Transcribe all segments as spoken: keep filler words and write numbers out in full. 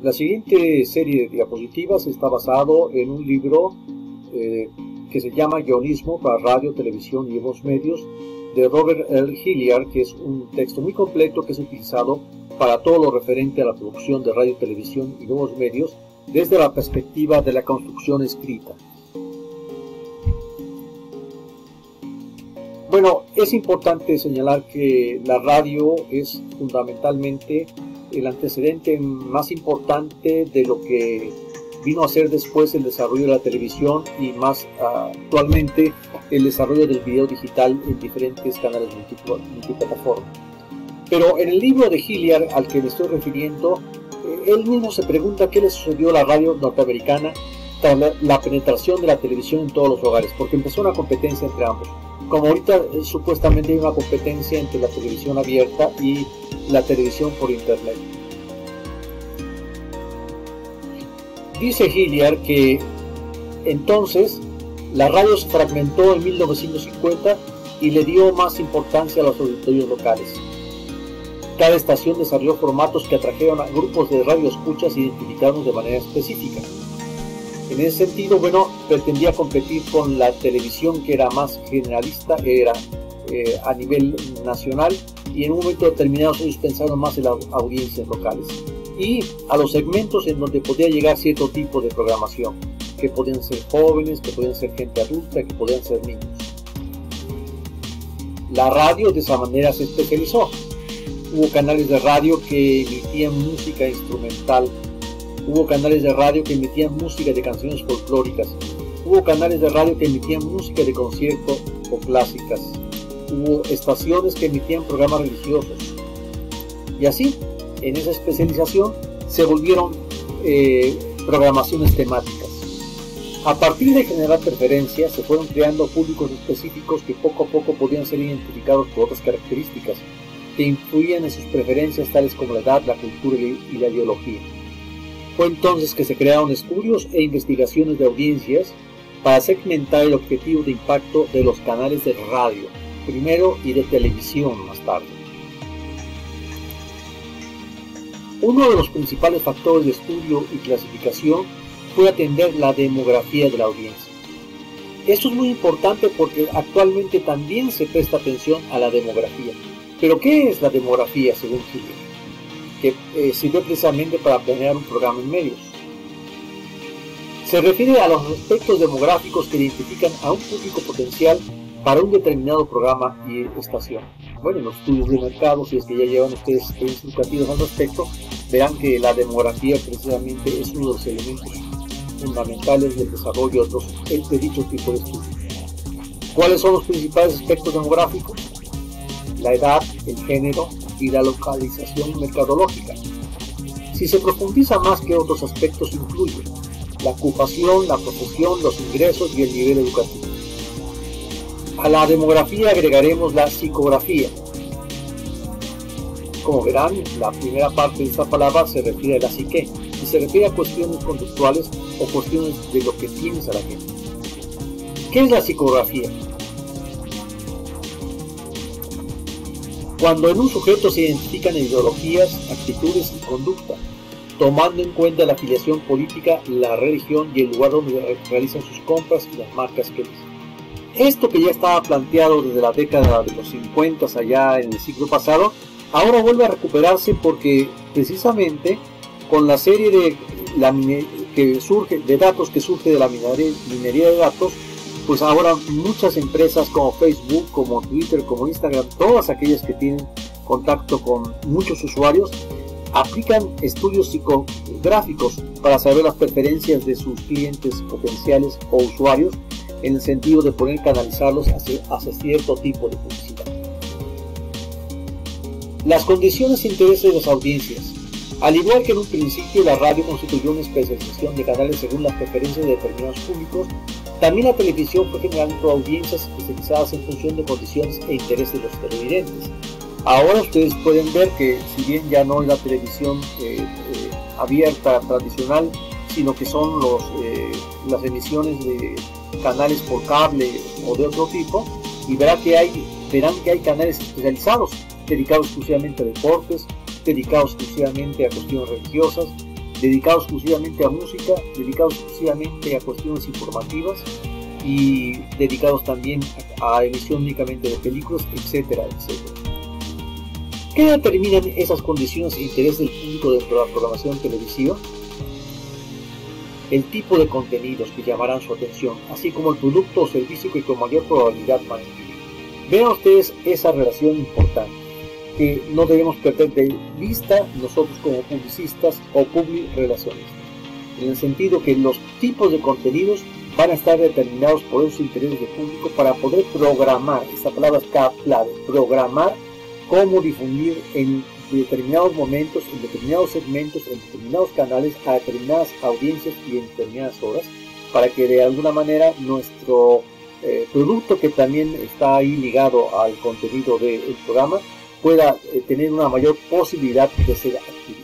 La siguiente serie de diapositivas está basado en un libro eh, que se llama Guionismo para Radio, Televisión y Nuevos Medios, de Robert L. Hilliard, que es un texto muy completo que es utilizado para todo lo referente a la producción de radio, televisión y nuevos medios desde la perspectiva de la construcción escrita. Bueno, es importante señalar que la radio es fundamentalmente el antecedente más importante de lo que vino a ser después el desarrollo de la televisión y más uh, actualmente el desarrollo del video digital en diferentes canales multiplataforma. Pero en el libro de Hilliard al que me estoy refiriendo, eh, él mismo se pregunta qué le sucedió a la radio norteamericana tras la, la penetración de la televisión en todos los hogares, porque empezó una competencia entre ambos. Como ahorita eh, supuestamente hay una competencia entre la televisión abierta y la televisión por internet. Dice Hilliard que entonces la radio se fragmentó en mil novecientos cincuenta y le dio más importancia a los auditorios locales. Cada estación desarrolló formatos que atrajeron a grupos de radioescuchas identificados de manera específica. En ese sentido, bueno, pretendía competir con la televisión, que era más generalista, era eh, a nivel nacional, y en un momento determinado ellos pensaron más en las audiencias locales y a los segmentos en donde podía llegar cierto tipo de programación, que podían ser jóvenes, que podían ser gente adulta, que podían ser niños. La radio de esa manera se especializó. Hubo canales de radio que emitían música instrumental, hubo canales de radio que emitían música de canciones folclóricas, hubo canales de radio que emitían música de concierto o clásicas, hubo estaciones que emitían programas religiosos. Y así, en esa especialización, se volvieron eh, programaciones temáticas. A partir de generar preferencias, se fueron creando públicos específicos que poco a poco podían ser identificados por otras características que influían en sus preferencias, tales como la edad, la cultura y la ideología. Fue entonces que se crearon estudios e investigaciones de audiencias para segmentar el objetivo de impacto de los canales de radio, primero, y de televisión más tarde. Uno de los principales factores de estudio y clasificación fue atender la demografía de la audiencia. Esto es muy importante porque actualmente también se presta atención a la demografía. ¿Pero qué es la demografía según Hilliard? Que eh, sirve precisamente para planear un programa en medios. Se refiere a los aspectos demográficos que identifican a un público potencial para un determinado programa y estación. Bueno, en los estudios de mercado, si es que ya llevan ustedes experiencias educativas al respecto, verán que la demografía precisamente es uno de los elementos fundamentales del desarrollo de, los, de dicho tipo de estudios. ¿Cuáles son los principales aspectos demográficos? La edad, el género y la localización mercadológica. Si se profundiza más, que otros aspectos incluyen la ocupación, la profesión, los ingresos y el nivel educativo. A la demografía agregaremos la psicografía. Como verán, la primera parte de esta palabra se refiere a la psique y se refiere a cuestiones conductuales o cuestiones de lo que piensa la gente. ¿Qué es la psicografía? Cuando en un sujeto se identifican ideologías, actitudes y conducta, tomando en cuenta la afiliación política, la religión y el lugar donde realizan sus compras y las marcas que eligen. Esto, que ya estaba planteado desde la década de los cincuenta allá en el siglo pasado, ahora vuelve a recuperarse porque precisamente con la serie de, la que surge, de datos que surge de la minería, minería de datos, pues ahora muchas empresas como Facebook, como Twitter, como Instagram, todas aquellas que tienen contacto con muchos usuarios, aplican estudios psicográficos para saber las preferencias de sus clientes potenciales o usuarios, en el sentido de poder canalizarlos hacia, hacia cierto tipo de publicidad. Las condiciones e intereses de las audiencias. Al igual que en un principio la radio constituyó una especialización de canales según las preferencias de determinados públicos, también la televisión fue generando audiencias especializadas en función de condiciones e intereses de los televidentes. Ahora ustedes pueden ver que, si bien ya no es la televisión eh, eh, abierta, tradicional, sino que son los, eh, las emisiones de canales por cable o de otro tipo, y verá que hay, verán que hay canales especializados dedicados exclusivamente a deportes, dedicados exclusivamente a cuestiones religiosas, dedicados exclusivamente a música, dedicados exclusivamente a cuestiones informativas y dedicados también a, a emisión únicamente de películas, etcétera, etcétera. ¿Qué determinan esas condiciones e interés del público dentro de la programación televisiva? El tipo de contenidos que llamarán su atención, así como el producto o servicio que con mayor probabilidad van a adquirir. Vean ustedes esa relación importante que no debemos perder de vista nosotros como publicistas o publirelacionistas, en el sentido que los tipos de contenidos van a estar determinados por esos intereses del público para poder programar, esta palabra es clave, programar cómo difundir en determinados momentos, en determinados segmentos, en determinados canales, a determinadas audiencias y en determinadas horas, para que de alguna manera nuestro eh, producto, que también está ahí ligado al contenido del programa, pueda eh, tener una mayor posibilidad de ser adquirido.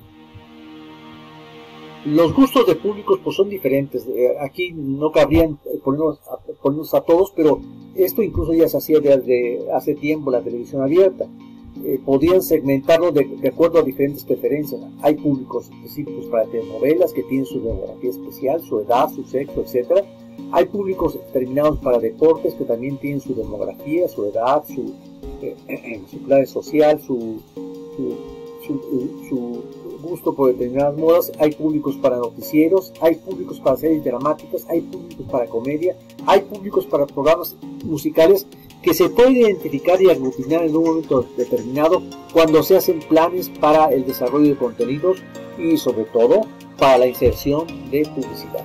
Los gustos de públicos pues son diferentes. Eh, aquí no cabrían eh, ponernos, a, ponernos a todos, pero esto incluso ya se hacía desde hace tiempo la televisión abierta. Eh, podrían segmentarlo de, de acuerdo a diferentes preferencias. Hay públicos específicos para telenovelas que tienen su demografía especial, su edad, su sexo, etcétera. Hay públicos determinados para deportes que también tienen su demografía, su edad, su, eh, su clase social, su, su, su, su gusto por determinadas modas. Hay públicos para noticieros, hay públicos para series dramáticas, hay públicos para comedia, hay públicos para programas musicales que se puede identificar y aglutinar en un momento determinado cuando se hacen planes para el desarrollo de contenidos y sobre todo para la inserción de publicidad.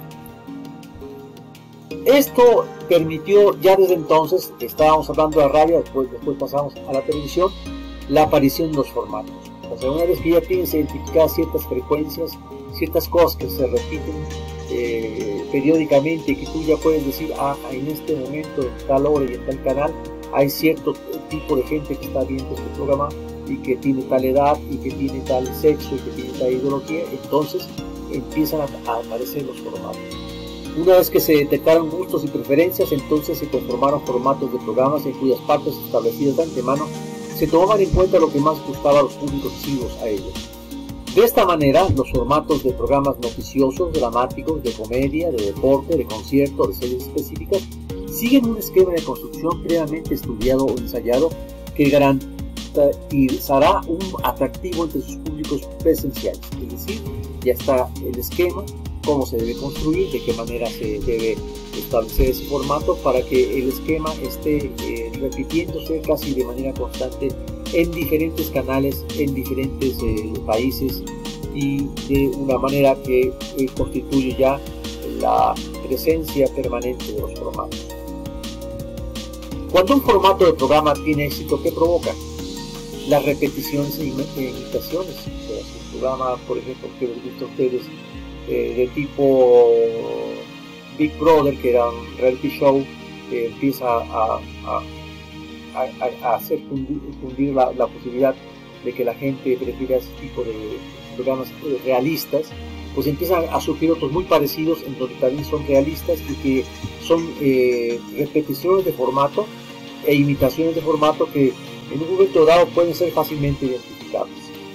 Esto permitió ya desde entonces, estábamos hablando de la radio, después, después pasamos a la televisión, la aparición de los formatos. O sea, una vez que ya tienes identificadas ciertas frecuencias, ciertas cosas que se repiten eh, periódicamente y que tú ya puedes decir, ah, en este momento, en tal hora y en tal canal, hay cierto tipo de gente que está viendo este programa y que tiene tal edad y que tiene tal sexo y que tiene tal ideología, entonces empiezan a, a aparecer los formatos. Una vez que se detectaron gustos y preferencias, entonces se conformaron formatos de programas en cuyas partes establecidas de antemano se tomaban en cuenta lo que más gustaba a los públicos visivos a ellos. De esta manera, los formatos de programas noticiosos, dramáticos, de comedia, de deporte, de concierto, de series específicas, siguen un esquema de construcción previamente estudiado o ensayado que garantizará un atractivo entre sus públicos presenciales. Es decir, ya está el esquema, cómo se debe construir, de qué manera se debe establecer ese formato para que el esquema esté eh, repitiéndose casi de manera constante en diferentes canales, en diferentes eh, países y de una manera que eh, constituye ya la presencia permanente de los formatos. Cuando un formato de programa tiene éxito, ¿qué provoca? Las repeticiones e imitaciones. Pues, un programa, por ejemplo, que les gusta a ustedes, eh, de tipo Big Brother, que era un reality show, que empieza a, a, a, a hacer fundir la, la posibilidad de que la gente prefiera ese tipo de programas realistas, pues empiezan a surgir otros muy parecidos en donde también son realistas y que son eh, repeticiones de formato e imitaciones de formato que en un momento dado pueden ser fácilmente identificables.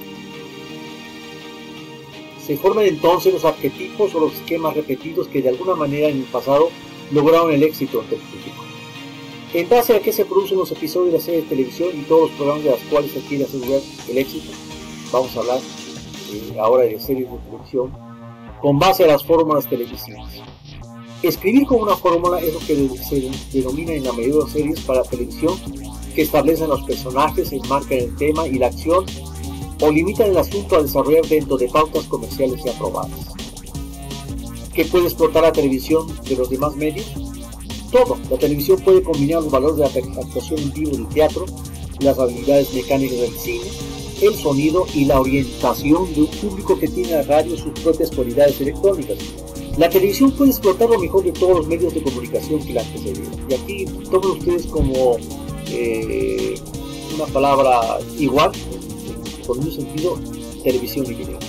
Se forman entonces los arquetipos o los esquemas repetidos que de alguna manera en el pasado lograron el éxito ante el público. En base a qué se producen los episodios de la serie de televisión y todos los programas de los cuales se quiere asegurar el éxito, vamos a hablar eh, ahora de series de televisión con base a las fórmulas televisivas. Escribir con una fórmula es lo que se denomina en la mayoría de las series para televisión, que establecen los personajes, enmarcan el tema y la acción o limitan el asunto a desarrollar dentro de pautas comerciales y aprobadas. ¿Qué puede explotar la televisión de los demás medios? Todo. La televisión puede combinar los valores de la actuación en vivo del teatro, las habilidades mecánicas del cine, el sonido y la orientación de un público que tiene a radio sus propias cualidades electrónicas. La televisión puede explotar lo mejor de todos los medios de comunicación que la antecedieron. Y aquí tomen ustedes como eh, una palabra igual, con un sentido, televisión y video.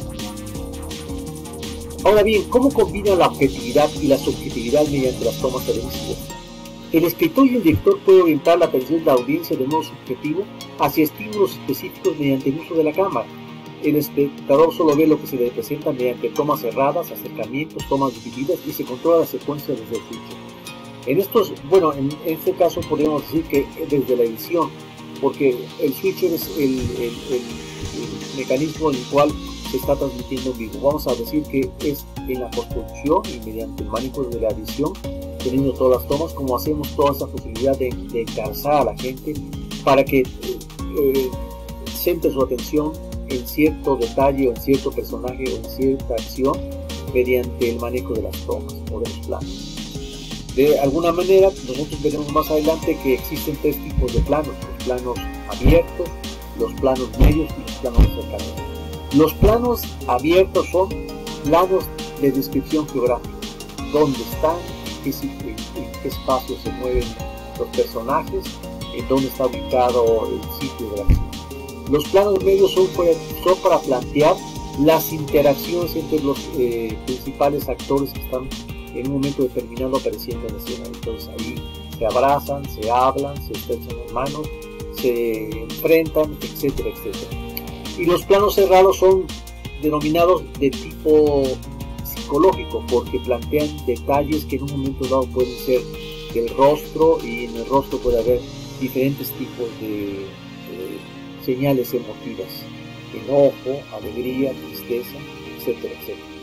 Ahora bien, ¿cómo combina la objetividad y la subjetividad mediante las tomas televisivas? El escritor y el director pueden orientar la atención de la audiencia de modo subjetivo hacia estímulos específicos mediante el uso de la cámara. el espectador solo ve lo que se le presenta mediante tomas cerradas, acercamientos, tomas divididas y se controla la secuencia desde el switcher. En estos, bueno, en este caso podríamos decir que desde la edición, porque el switcher es el, el, el, el mecanismo en el cual se está transmitiendo en vivo. Vamos a decir que es en la postproducción y mediante el manejo de la edición, teniendo todas las tomas, como hacemos toda esa posibilidad de, de encarzar a la gente para que eh, centre su atención en cierto detalle o en cierto personaje o en cierta acción mediante el manejo de las tomas o de los planos. De alguna manera, nosotros veremos más adelante que existen tres tipos de planos: los planos abiertos, los planos medios y los planos de cercanía. Los planos abiertos son planos de descripción geográfica, dónde están, en qué, en qué espacio se mueven los personajes, en dónde está ubicado el sitio de la acción. Los planos medios son para, son para plantear las interacciones entre los eh, principales actores que están en un momento determinado apareciendo en la escena. Entonces ahí se abrazan, se hablan, se estrechan las manos, se enfrentan, etcétera, etcétera. Y los planos cerrados son denominados de tipo psicológico, porque plantean detalles que en un momento dado pueden ser del rostro, y en el rostro puede haber diferentes tipos de eh, señales emotivas: enojo, alegría, tristeza, etcétera, etcétera.